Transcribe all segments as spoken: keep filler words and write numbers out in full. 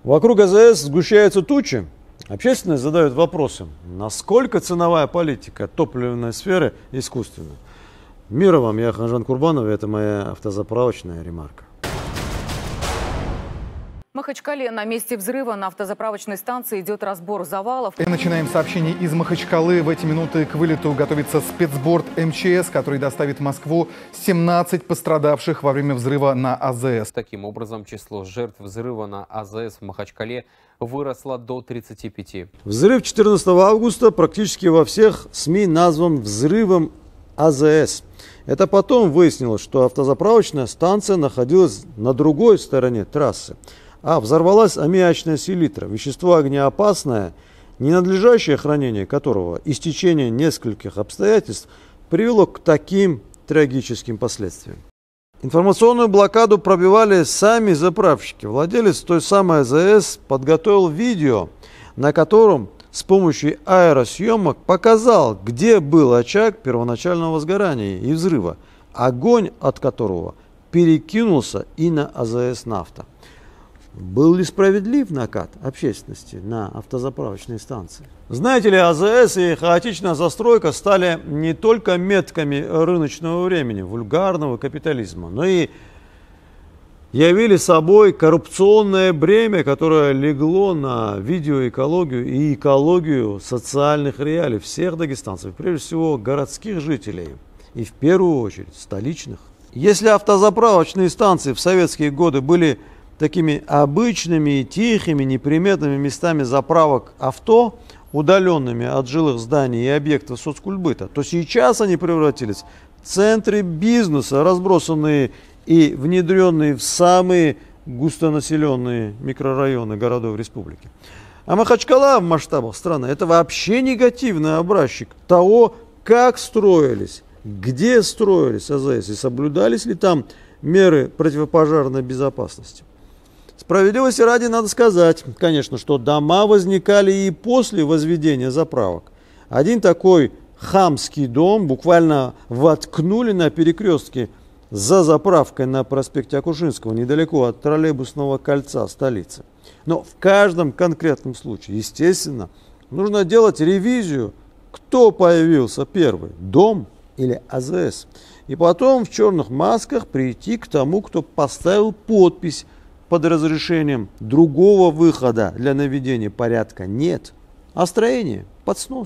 Вокруг АЗС сгущаются тучи. Общественность задает вопросы, насколько ценовая политика топливной сферы искусственна. Мира вам, я Ханжан Курбанов, и это моя автозаправочная ремарка. В Махачкале на месте взрыва на автозаправочной станции идет разбор завалов. И начинаем сообщение из Махачкалы. В эти минуты к вылету готовится спецборд эм че эс, который доставит в Москву семнадцать пострадавших во время взрыва на АЗС. Таким образом, число жертв взрыва на АЗС в Махачкале выросло до тридцати пяти. Взрыв четырнадцатого августа практически во всех СМИ назван взрывом АЗС. Это потом выяснилось, что автозаправочная станция находилась на другой стороне трассы. А взорвалась аммиачная селитра, вещество огнеопасное, ненадлежащее хранение которого и стечение нескольких обстоятельств привело к таким трагическим последствиям. Информационную блокаду пробивали сами заправщики. Владелец той самой АЗС подготовил видео, на котором с помощью аэросъемок показал, где был очаг первоначального возгорания и взрыва, огонь от которого перекинулся и на АЗС «Нафта». Был ли справедлив накат общественности на автозаправочной станции? Знаете ли, АЗС и хаотичная застройка стали не только метками рыночного времени, вульгарного капитализма, но и явили собой коррупционное бремя, которое легло на видеоэкологию и экологию социальных реалий всех дагестанцев, прежде всего городских жителей и в первую очередь столичных. Если автозаправочные станции в советские годы были такими обычными, тихими, неприметными местами заправок авто, удаленными от жилых зданий и объектов соцкультбыта, то сейчас они превратились в центры бизнеса, разбросанные и внедренные в самые густонаселенные микрорайоны городов республики. А Махачкала в масштабах страны – это вообще негативный образчик того, как строились, где строились АЗС и соблюдались ли там меры противопожарной безопасности. Справедливости ради надо сказать, конечно, что дома возникали и после возведения заправок. Один такой хамский дом буквально воткнули на перекрестке за заправкой на проспекте Акушинского, недалеко от троллейбусного кольца столицы. Но в каждом конкретном случае, естественно, нужно делать ревизию, кто появился первый, дом или АЗС. И потом в черных масках прийти к тому, кто поставил подпись под разрешением. Другого выхода для наведения порядка нет. А строение под снос.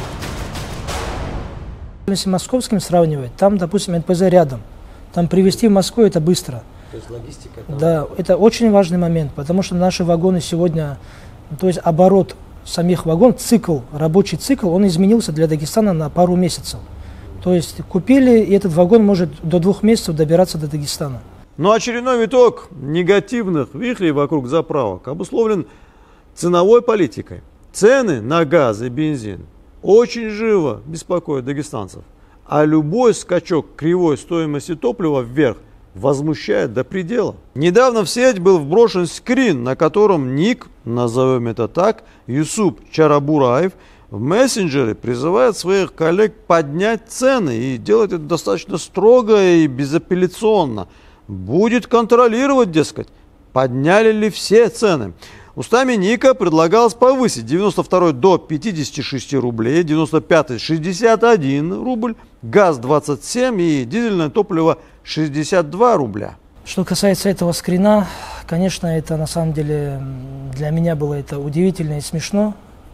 Если московским сравнивать, там, допустим, эн пэ зэ рядом. Там привезти в Москву это быстро. То есть логистика? Там... Да, это очень важный момент, потому что наши вагоны сегодня, то есть оборот самих вагонов, цикл, рабочий цикл, он изменился для Дагестана на пару месяцев. То есть купили, и этот вагон может до двух месяцев добираться до Дагестана. Но очередной виток негативных вихрей вокруг заправок обусловлен ценовой политикой. Цены на газ и бензин очень живо беспокоят дагестанцев. А любой скачок кривой стоимости топлива вверх возмущает до предела. Недавно в сеть был вброшен скрин, на котором ник, назовем это так, Юсуп Чарабураев, в мессенджере призывает своих коллег поднять цены и делать это достаточно строго и безапелляционно. Будет контролировать, дескать, подняли ли все цены. Устами Ника предлагалось повысить девяносто второй до пятидесяти шести рублей, девяносто пятый шестьдесят один рубль, газ двадцать семь и дизельное топливо шестьдесят два рубля. Что касается этого скрина, конечно, это на самом деле для меня было это удивительно и смешно.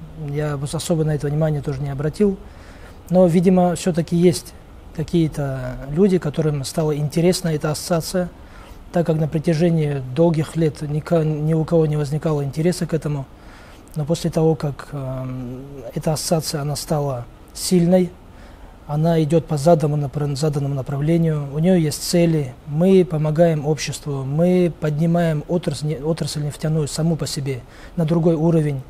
Я особо на это внимание тоже не обратил. Но, видимо, все-таки есть какие-то люди, которым стала интересна эта ассоциация, так как на протяжении долгих лет ни, ни у кого не возникало интереса к этому. Но после того, как э, эта ассоциация она стала сильной, она идет по заданному, заданному направлению, у нее есть цели, мы помогаем обществу, мы поднимаем отрасль, отрасль нефтяную саму по себе на другой уровень.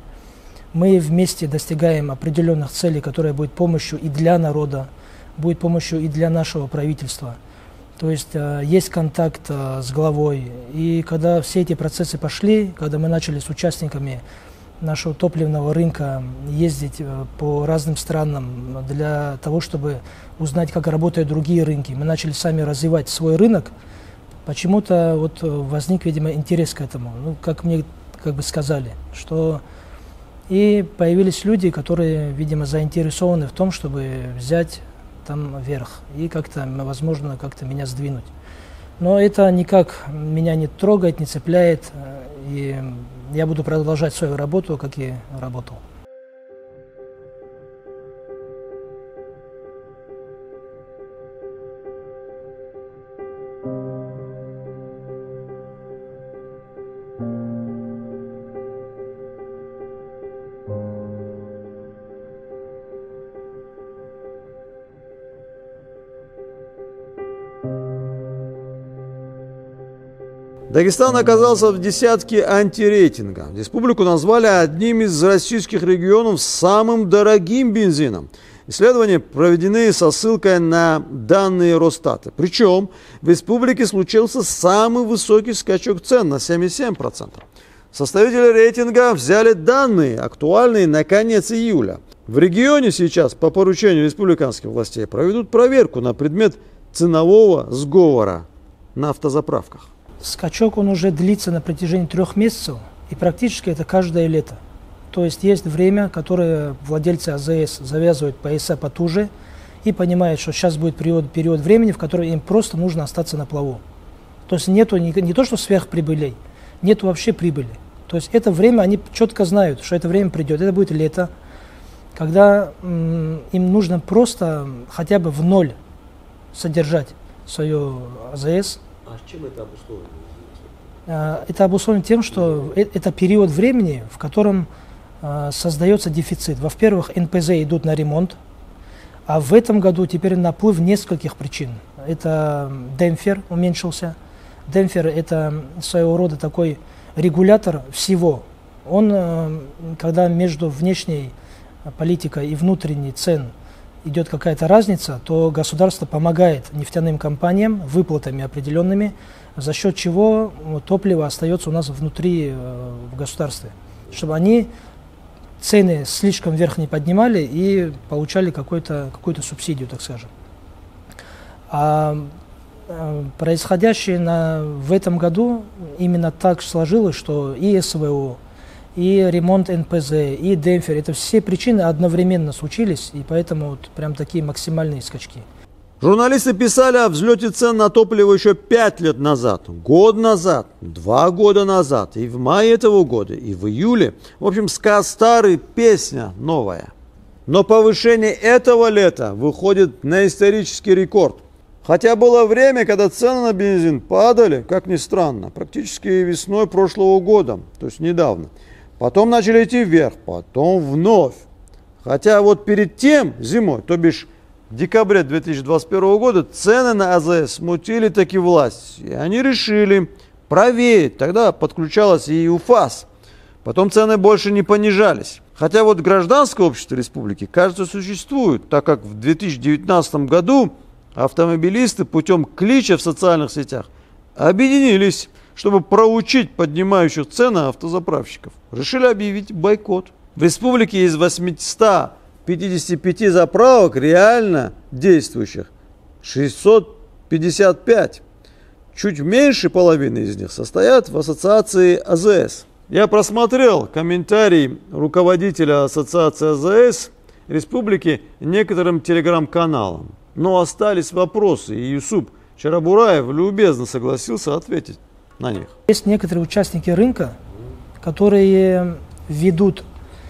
Мы вместе достигаем определенных целей, которые будут помощью и для народа, будет помощью и для нашего правительства. То есть э, есть контакт э, с главой. И когда все эти процессы пошли, когда мы начали с участниками нашего топливного рынка ездить э, по разным странам для того, чтобы узнать, как работают другие рынки, мы начали сами развивать свой рынок, почему-то вот возник, видимо, интерес к этому. Ну, как мне как бы сказали, что и появились люди, которые, видимо, заинтересованы в том, чтобы взять там верх и как-то, возможно, как-то меня сдвинуть. Но это никак меня не трогает, не цепляет, и я буду продолжать свою работу, как и работал. Дагестан оказался в десятке антирейтинга. Республику назвали одним из российских регионов с самым дорогим бензином. Исследования проведены со ссылкой на данные Росстата. Причем в республике случился самый высокий скачок цен на семьдесят семь процентов. Составители рейтинга взяли данные, актуальные на конец июля. В регионе сейчас по поручению республиканских властей проведут проверку на предмет ценового сговора на автозаправках. Скачок он уже длится на протяжении трех месяцев, и практически это каждое лето. То есть есть время, которое владельцы АЗС завязывают пояса потуже и понимают, что сейчас будет период, период времени, в который им просто нужно остаться на плаву. То есть нету не, не то, что сверхприбылей, нету вообще прибыли. То есть это время, они четко знают, что это время придет, это будет лето, когда м, им нужно просто хотя бы в ноль содержать свою АЗС. А с чем это обусловлено? Это обусловлено тем, что это период времени, в котором создается дефицит. Во-первых, эн пэ зэ идут на ремонт, а в этом году теперь наплыв нескольких причин. Это демпфер уменьшился. Демпфер – это своего рода такой регулятор всего. Он, когда между внешней политикой и внутренней цен идет какая-то разница, то государство помогает нефтяным компаниям выплатами определенными, за счет чего топливо остается у нас внутри э, в государстве, чтобы они цены слишком вверх не поднимали и получали какую-то какую-то субсидию, так скажем. А э, происходящее на, в этом году именно так сложилось, что и эс вэ о, и ремонт эн пэ зэ, и демпфер, это все причины одновременно случились, и поэтому вот прям такие максимальные скачки. Журналисты писали о взлете цен на топливо еще пять лет назад, год назад, два года назад, и в мае этого года, и в июле. В общем, сказ старый, песня новая. Но повышение этого лета выходит на исторический рекорд. Хотя было время, когда цены на бензин падали, как ни странно, практически весной прошлого года, то есть недавно. Потом начали идти вверх, потом вновь. Хотя вот перед тем, зимой, то бишь в декабре две тысячи двадцать первого года, цены на АЗС смутили таки власть. И они решили проверить. Тогда подключалась и УФАС. Потом цены больше не понижались. Хотя вот гражданское общество республики, кажется, существует, так как в две тысячи девятнадцатом году автомобилисты путем клича в социальных сетях объединились, чтобы проучить поднимающих цены автозаправщиков. Решили объявить бойкот. В республике из восьмисот пятидесяти пяти заправок реально действующих шестьсот пятьдесят пять. Чуть меньше половины из них состоят в ассоциации АЗС. Я просмотрел комментарий руководителя ассоциации АЗС республики некоторым телеграм-каналам. Но остались вопросы, и Юсуп Чарабураев любезно согласился ответить на них. Есть некоторые участники рынка, которые ведут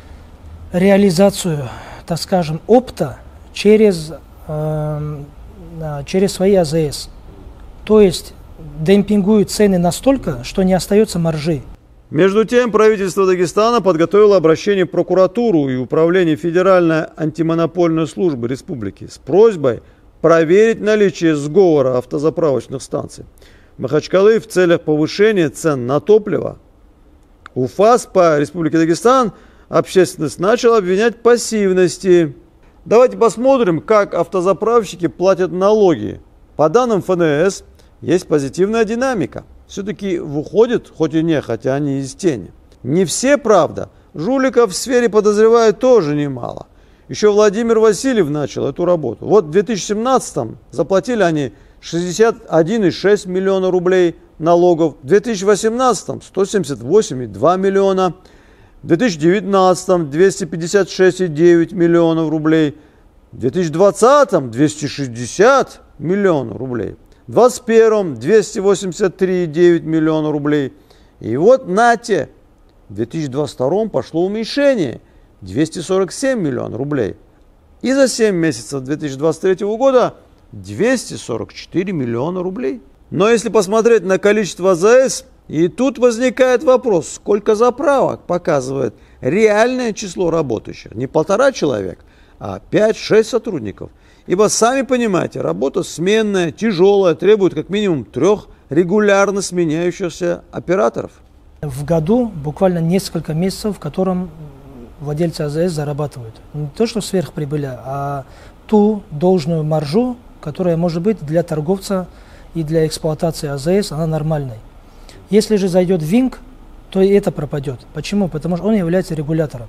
реализацию, так скажем, опта через, э, через свои АЗС. То есть демпингуют цены настолько, что не остается маржи. Между тем, правительство Дагестана подготовило обращение в прокуратуру и управление Федеральной антимонопольной службы республики с просьбой проверить наличие сговора автозаправочных станций Махачкалы в целях повышения цен на топливо. УФАС по Республике Дагестан общественность начала обвинять в пассивности. Давайте посмотрим, как автозаправщики платят налоги. По данным эф эн эс есть позитивная динамика. Все-таки выходят, хоть и не, хотя они из тени. Не все, правда. Жуликов в сфере подозревают тоже немало. Еще Владимир Васильев начал эту работу. Вот в две тысячи семнадцатом заплатили они шестьдесят один и шесть миллиона рублей налогов. В две тысячи восемнадцатом сто семьдесят восемь и два миллиона. В две тысячи девятнадцатом двести пятьдесят шесть и девять миллионов рублей. В две тысячи двадцатом двести шестьдесят миллионов рублей. В две тысячи двадцать первом двести восемьдесят три и девять миллиона рублей. И вот нате, в две тысячи двадцать втором пошло уменьшение двести сорок семь миллионов рублей. И за семь месяцев две тысячи двадцать третьего года двести сорок четыре миллиона рублей. Но если посмотреть на количество АЗС, и тут возникает вопрос, сколько заправок показывает реальное число работающих. Не полтора человека, а пять-шесть сотрудников. Ибо, сами понимаете, работа сменная, тяжелая, требует как минимум трех регулярно сменяющихся операторов. В году буквально несколько месяцев, в котором владельцы АЗС зарабатывают. Не то, что сверхприбыля, а ту должную маржу, которая может быть для торговца и для эксплуатации АЗС, она нормальной. Если же зайдет ВИНК, то и это пропадет. Почему? Потому что он является регулятором.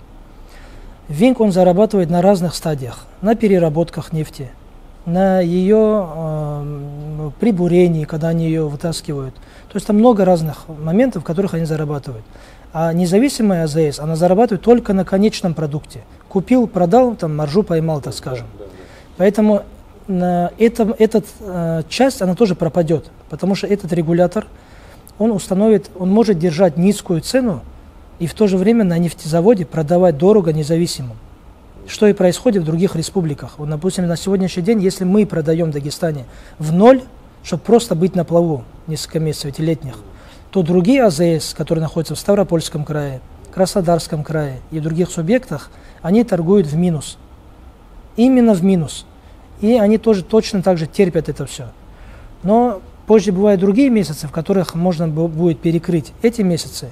ВИНК он зарабатывает на разных стадиях. На переработках нефти, на ее э, прибурении, когда они ее вытаскивают. То есть там много разных моментов, в которых они зарабатывают. А независимая АЗС, она зарабатывает только на конечном продукте. Купил, продал, там маржу поймал, так скажем. Поэтому на этом, эта э, часть, она тоже пропадет. Потому что этот регулятор, он установит, он может держать низкую цену и в то же время на нефтезаводе продавать дорого независимым. Что и происходит в других республиках. Вот, допустим, на сегодняшний день, если мы продаем в Дагестане в ноль, чтобы просто быть на плаву несколько месяцев, эти летних, то другие АЗС, которые находятся в Ставропольском крае, Краснодарском крае и в других субъектах, они торгуют в минус. Именно в минус. И они тоже точно так же терпят это все. Но позже бывают другие месяцы, в которых можно будет перекрыть эти месяцы.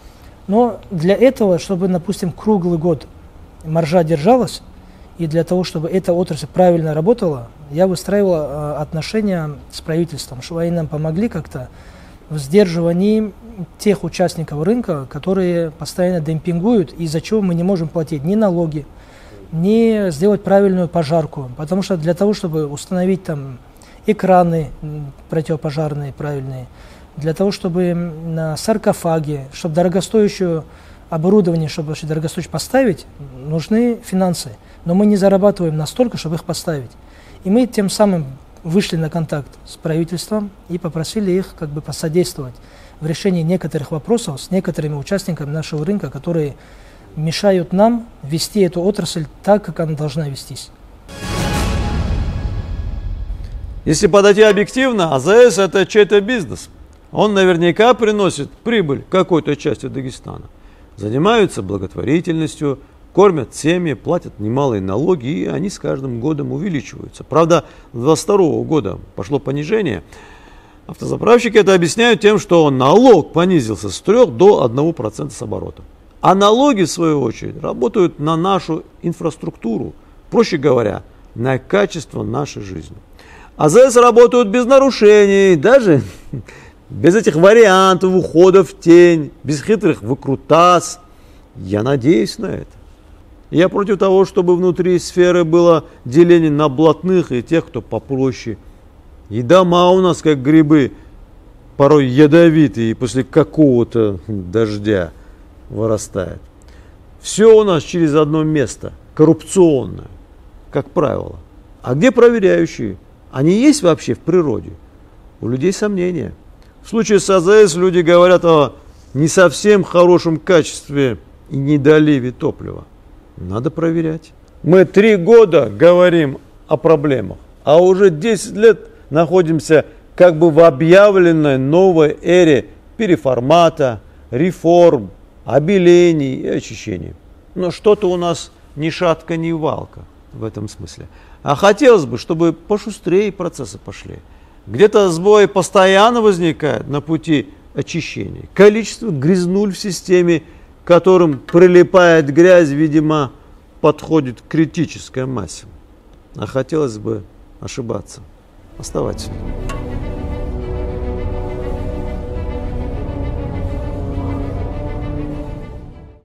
Но для этого, чтобы, допустим, круглый год маржа держалась, и для того, чтобы эта отрасль правильно работала, я выстраивал э, отношения с правительством, чтобы они нам помогли как-то в сдерживании тех участников рынка, которые постоянно демпингуют, из-за чего мы не можем платить ни налоги, ни сделать правильную пожарку. Потому что для того, чтобы установить там экраны противопожарные правильные, для того, чтобы на саркофаге, чтобы дорогостоящее оборудование, чтобы вообще дорогостоящее поставить, нужны финансы. Но мы не зарабатываем настолько, чтобы их поставить. И мы тем самым вышли на контакт с правительством и попросили их как бы посодействовать в решении некоторых вопросов с некоторыми участниками нашего рынка, которые мешают нам вести эту отрасль так, как она должна вестись. Если подойти объективно, АЗС – это чей-то бизнес. Он наверняка приносит прибыль какой-то части Дагестана. Занимаются благотворительностью, кормят семьи, платят немалые налоги, и они с каждым годом увеличиваются. Правда, с две тысячи двадцать второго года пошло понижение. Автозаправщики это объясняют тем, что налог понизился с трёх до одного процента с оборота. А налоги, в свою очередь, работают на нашу инфраструктуру, проще говоря, на качество нашей жизни. АЗС работают без нарушений, даже без этих вариантов ухода в тень, без хитрых выкрутас. Я надеюсь на это. Я против того, чтобы внутри сферы было деление на блатных и тех, кто попроще. И дома у нас, как грибы, порой ядовитые, и после какого-то дождя вырастает. Все у нас через одно место, коррупционное, как правило. А где проверяющие? Они есть вообще в природе? У людей сомнения. В случае с АЗС люди говорят о не совсем хорошем качестве и недоливе топлива. Надо проверять. Мы три года говорим о проблемах, а уже десять лет находимся как бы в объявленной новой эре переформата, реформ, обелений и очищений. Но что-то у нас ни шатка, ни валка в этом смысле. А хотелось бы, чтобы пошустрее процессы пошли. Где-то сбои постоянно возникают на пути очищения. Количество грязнуль в системе, к которым прилипает грязь, видимо, подходит к критической массе. А хотелось бы ошибаться. Оставайтесь.